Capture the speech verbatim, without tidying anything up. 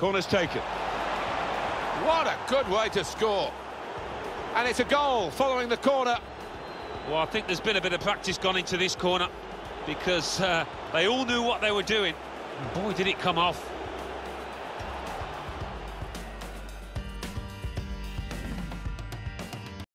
Corner's taken. What a good way to score. And it's a goal following the corner. Well, I think there's been a bit of practice gone into this corner because uh, they all knew what they were doing. And boy, did it come off.